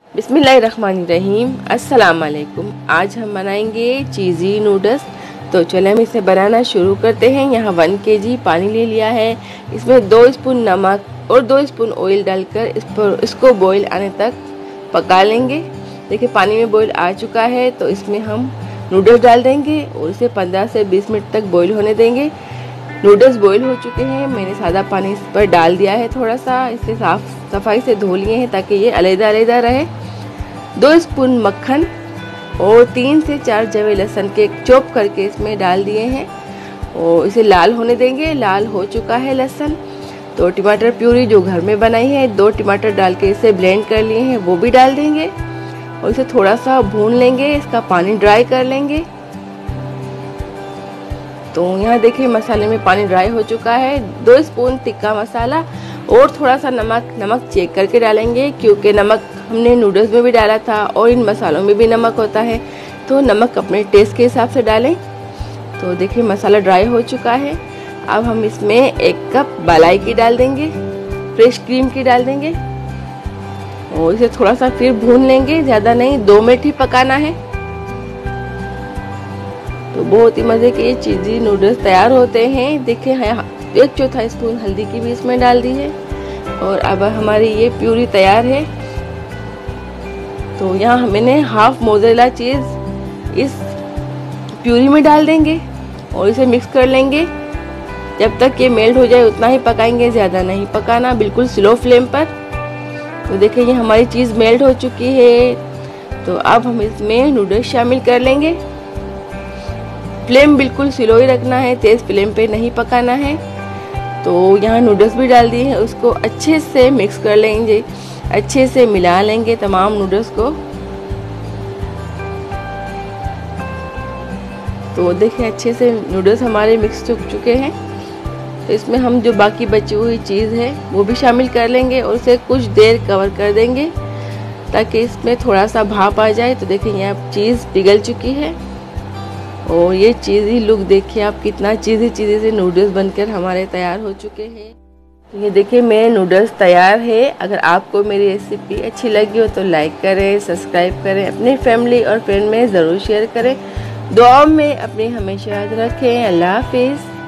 बिस्मिल्लाहिर्रहमानिर्रहीम। अस्सलाम वालेकुम। आज हम बनाएंगे चीज़ी नूडल्स। तो चले हम इसे बनाना शुरू करते हैं। यहाँ 1 kg पानी ले लिया है। इसमें 2 स्पून नमक और 2 स्पून ऑयल डालकर इसको बॉईल आने तक पका लेंगे। देखिए पानी में बॉईल आ चुका है, तो इसमें हम नूडल्स डाल देंगे और इसे 15 से 20 मिनट तक बॉईल होने देंगे। नूडल्स बॉईल हो चुके हैं। मैंने सादा पानी इस पर डाल दिया है, थोड़ा सा इसे सफाई से धो लिए हैं ताकि ये अलग-अलग रहे। 2 स्पून मक्खन और 3 से 4 जवे लहसुन के चॉप करके इसमें डाल दिए हैं और इसे लाल होने देंगे। लाल हो चुका है लहसुन। तो टमाटर प्यूरी जो घर में बनाई है, 2 टमाटर डाल के इसे ब्लेंड कर लिए हैं, वो भी डाल देंगे और इसे थोड़ा सा भून लेंगे। इसका पानी ड्राई कर लेंगे। तो यहाँ देखिए मसाले में पानी ड्राई हो चुका है। 2 स्पून तिक्का मसाला और थोड़ा सा नमक चेक करके डालेंगे, क्योंकि नमक हमने नूडल्स में भी डाला था और इन मसालों में भी नमक होता है, तो नमक अपने टेस्ट के हिसाब से डालें। तो देखिए मसाला ड्राई हो चुका है। अब हम इसमें 1 कप मलाई की डाल देंगे, फ्रेश क्रीम की डाल देंगे और इसे थोड़ा सा फिर भून लेंगे, ज़्यादा नहीं, 2 मिनट ही पकाना है। तो बहुत ही मज़े के चीज़ी नूडल्स तैयार होते हैं। देखिए 1/4 स्पून हल्दी की भी इसमें डाल दी है और अब हमारी ये प्यूरी तैयार है। तो यहाँ मैंने हाफ मोज़रेला चीज़ इस प्यूरी में डाल देंगे और इसे मिक्स कर लेंगे। जब तक ये मेल्ट हो जाए उतना ही पकाएंगे, ज़्यादा नहीं पकाना, बिल्कुल स्लो फ्लेम पर। तो देखिए ये हमारी चीज़ मेल्ट हो चुकी है। तो अब हम इसमें नूडल्स शामिल कर लेंगे। फ्लेम बिल्कुल स्लो ही रखना है, तेज़ फ्लेम पे नहीं पकाना है। तो यहाँ नूडल्स भी डाल दिए हैं, उसको अच्छे से मिक्स कर लेंगे, अच्छे से मिला लेंगे तमाम नूडल्स को। तो देखिए अच्छे से नूडल्स हमारे मिक्स हो चुके हैं। तो इसमें हम जो बाकी बची हुई चीज़ है वो भी शामिल कर लेंगे और उसे कुछ देर कवर कर देंगे ताकि इसमें थोड़ा सा भाप आ जाए। तो देखिए यहाँ चीज़ पिघल चुकी है और ये चीज़ी लुक देखिए आप, कितना चीज़ी से नूडल्स बनकर हमारे तैयार हो चुके हैं। तो ये देखिए मेरे नूडल्स तैयार है। अगर आपको मेरी रेसिपी अच्छी लगी हो तो लाइक करें, सब्सक्राइब करें, अपनी फैमिली और फ्रेंड में ज़रूर शेयर करें। दुआ में अपनी हमेशा याद रखें। अल्लाह हाफिज़।